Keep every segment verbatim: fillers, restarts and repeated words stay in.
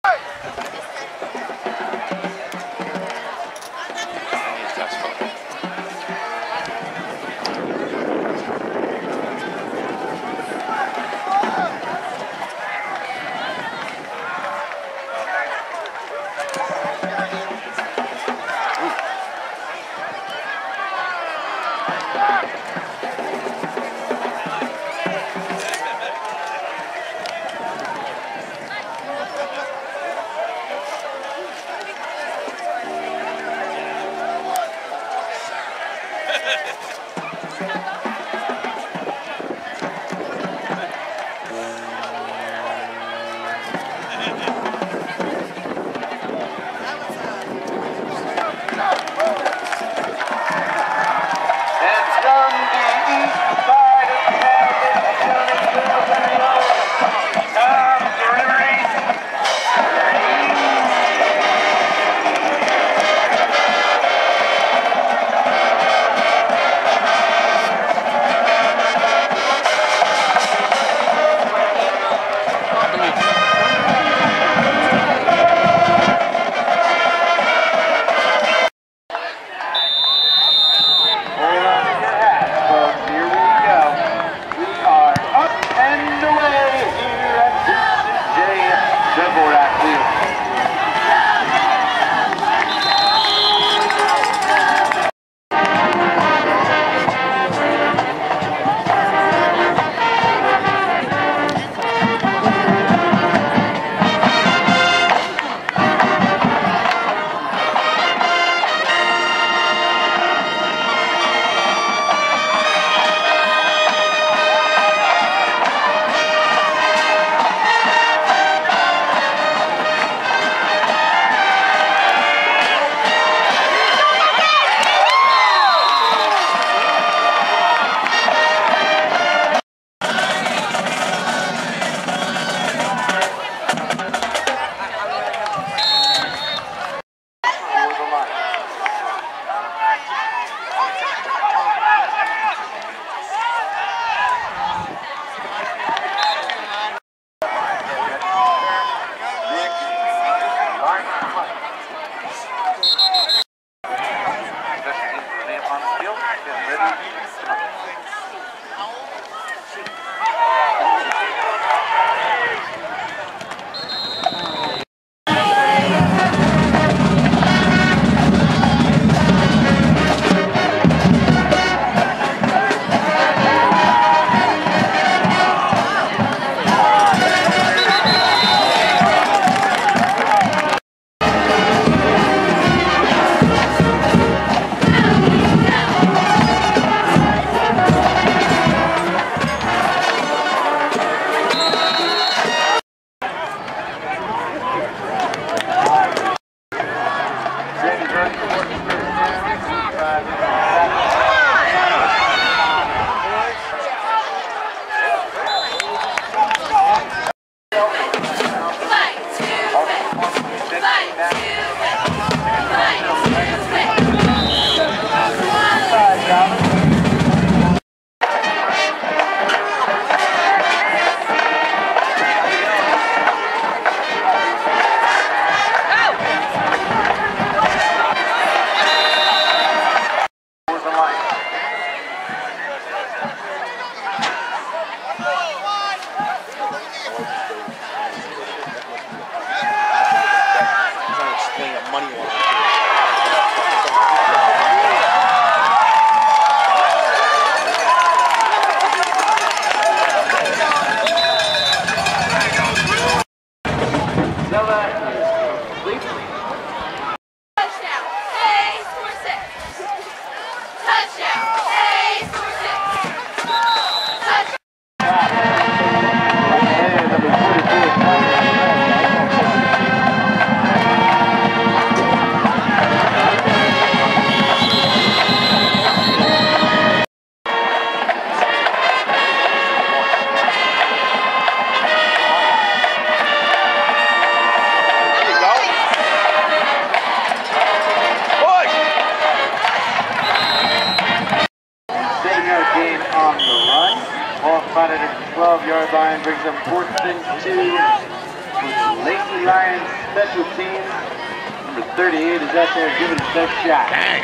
twelve yard line brings them fourth and two. Lacey Lions special team. Number thirty-eight is out there giving his best shot. Dang.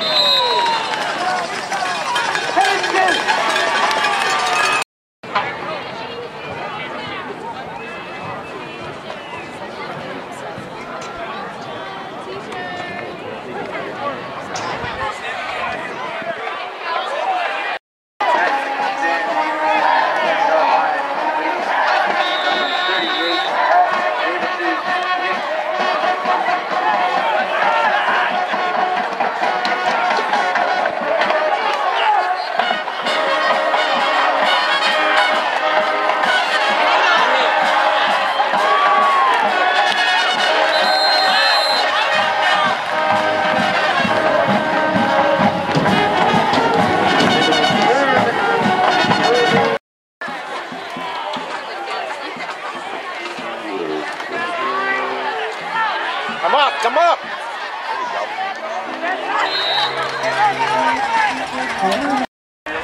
Come up, come up. There you go.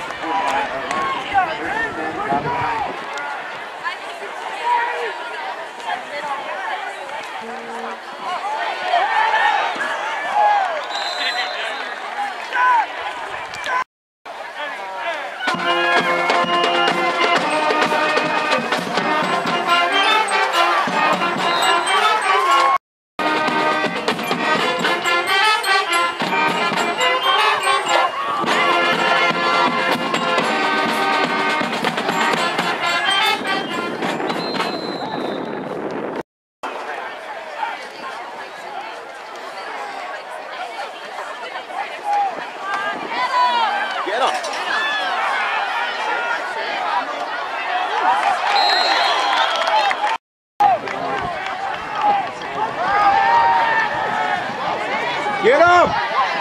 Get him. Get him.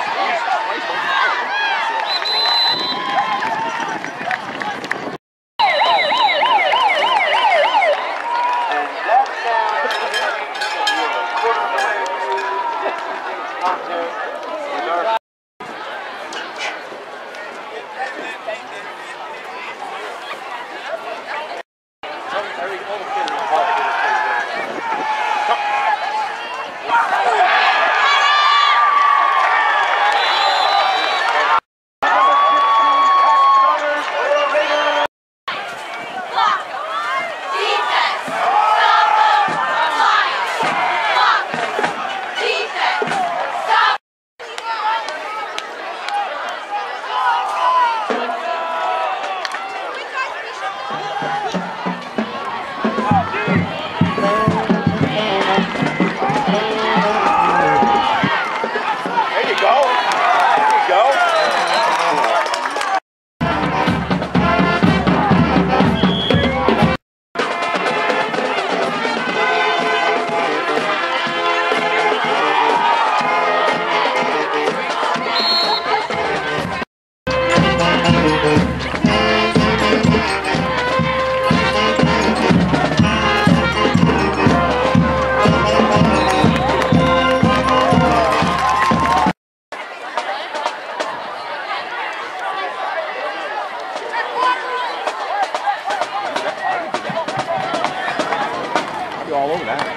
All over that.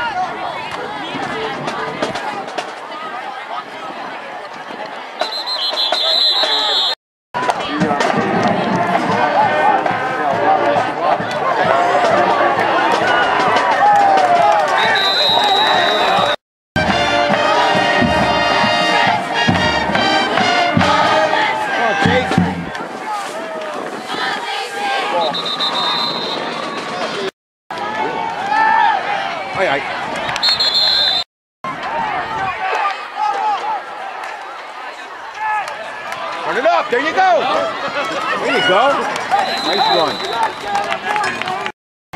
Aye, aye. Turn it up. There you go. There you go. Nice run.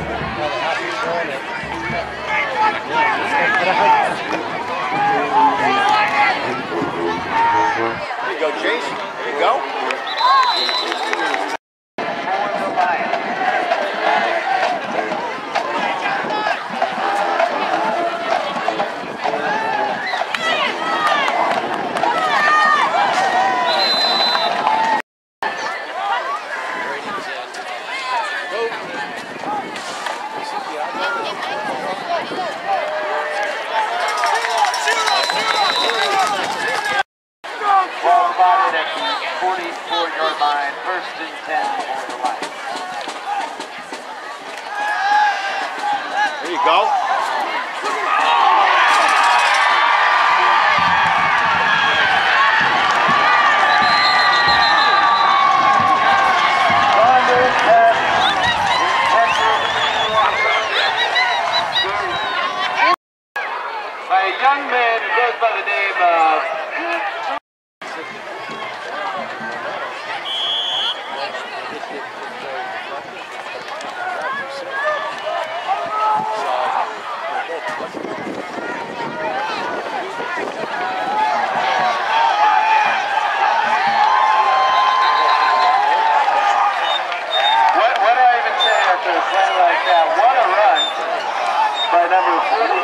There you go, Chase. There you go. Go. score line, first and ten for the Lions. There you go. By a young man who goes by the name of what, what do I even say after a play like that? What a run by number forty.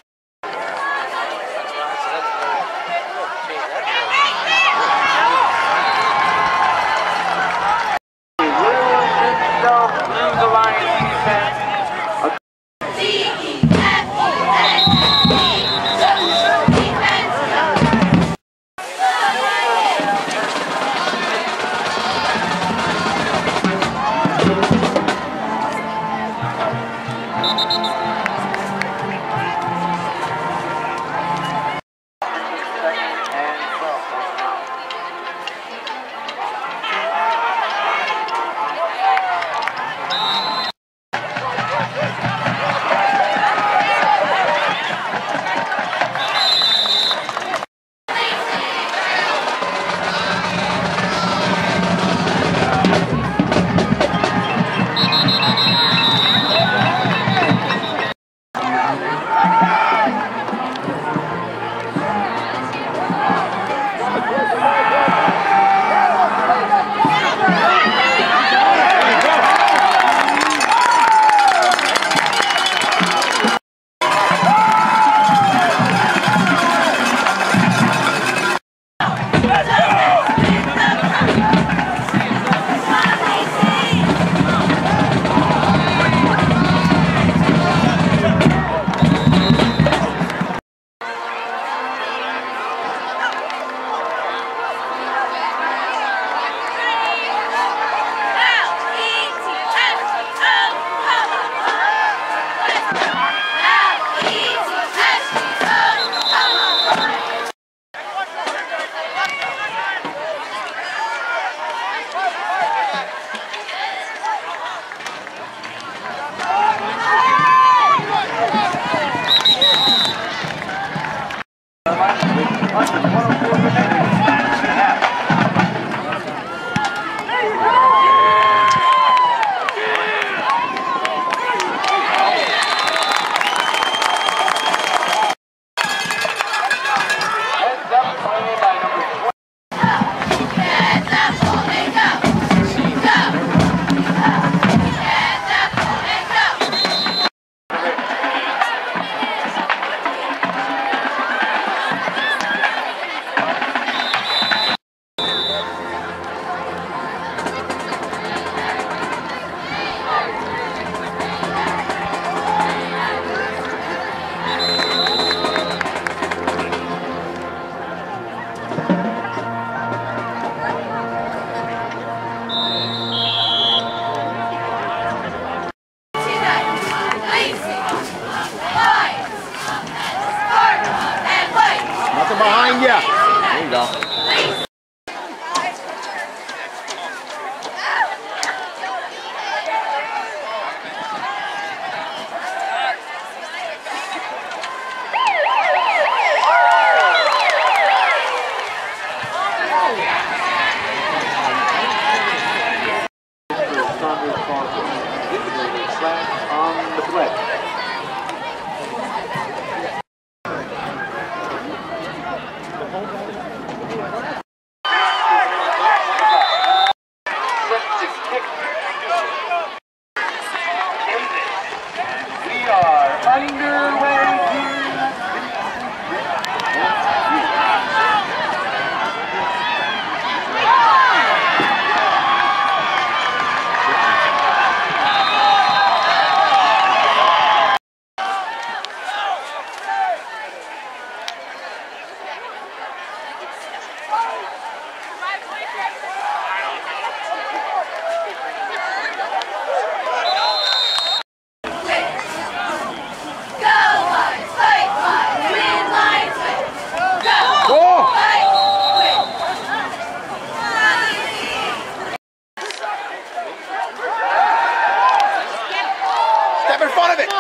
Behind you. There you go. On the play. We are underway here. of it!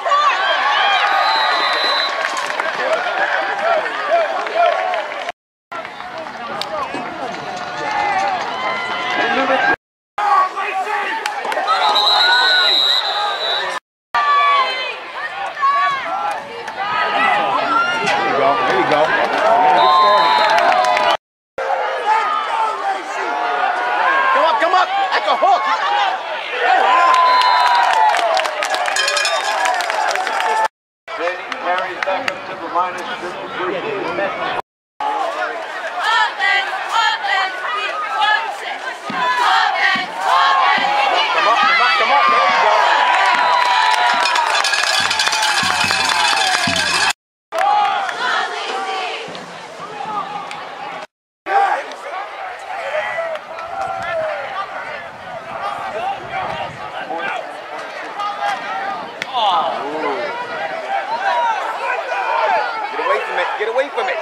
Get away from it.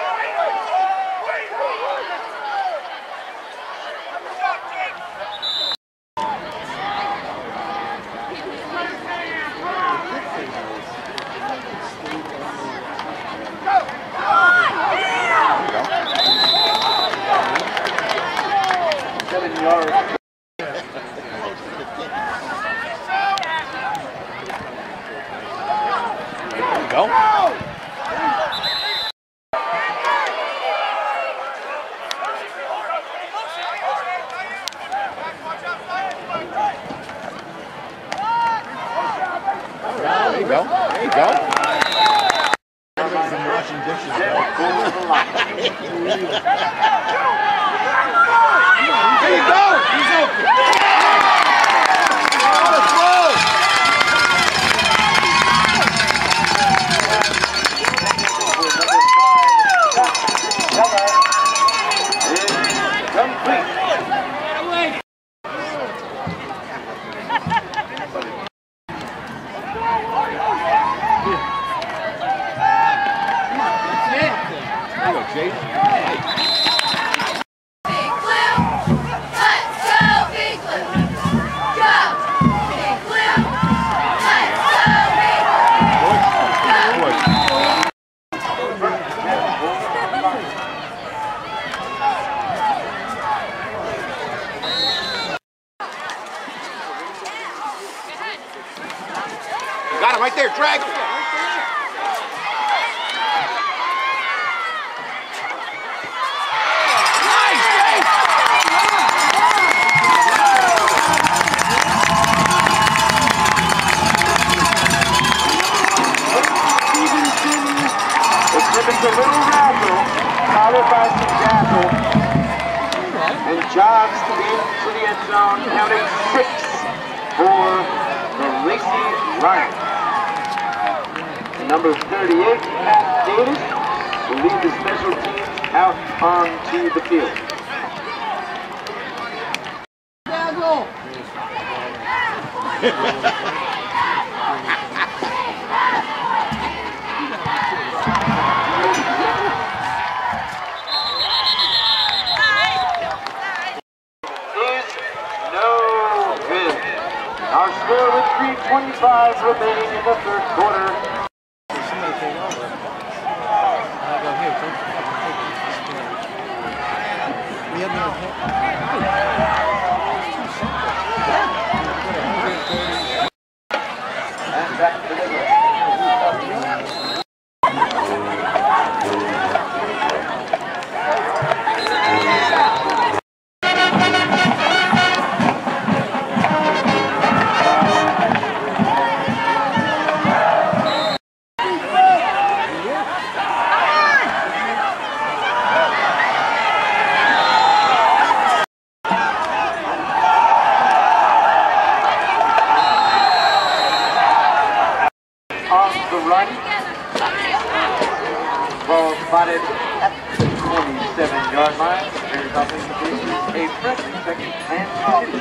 Seven yards. There you go. There you go. There you go. There you go. He's open. Got him right there, drag him. Nice, Jake. It's a little razzle, followed by some dazzle, and jogs to the into the end zone, counting six for the Lacey Lions. Number thirty-eight, Pat Davis, will lead the special teams out onto the field. Is no good. Our score with three twenty-five remaining in the third quarter. And back to the ball spotted at the twenty-seven yard line. There's offensive bases, a fresh second and two.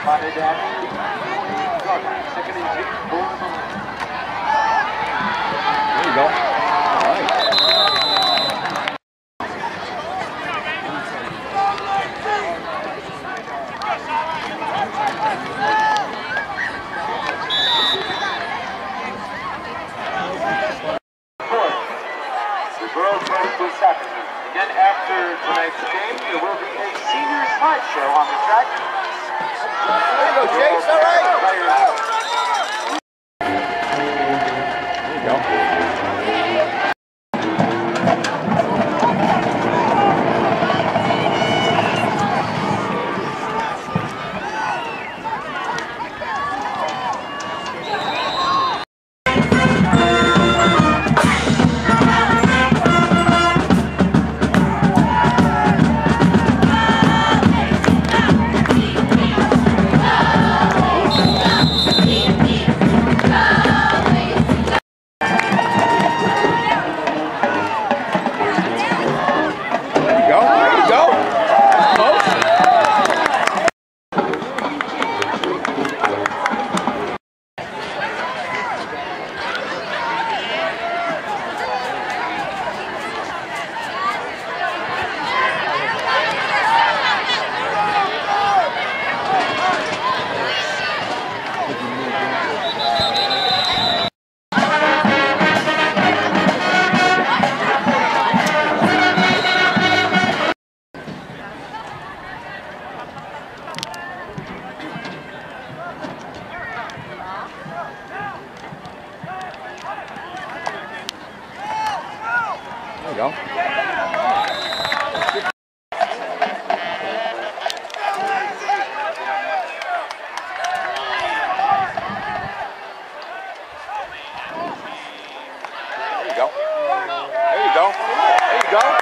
Spotted at second and two for the line. There you go. All right. The girls race to second. Again, after tonight's game, there will be a senior slideshow on the track. There you go, Chase. All right. There you go. There you go. There you go. There you go. There you go.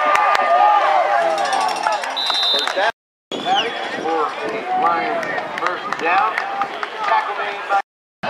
First down. For the Lions, first down. Tackle made by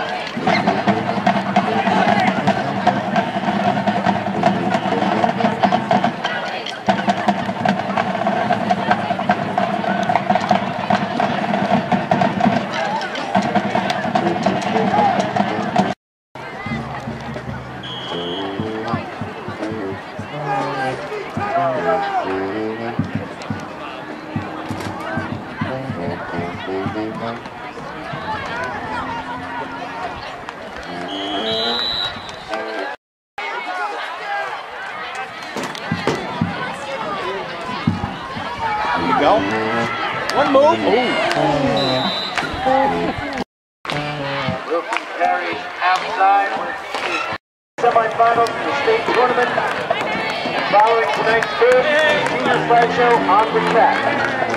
Go. One move. Ooh. Wilson carries outside with the semifinals in the state tournament. And following tonight's game, senior slideshow on the track.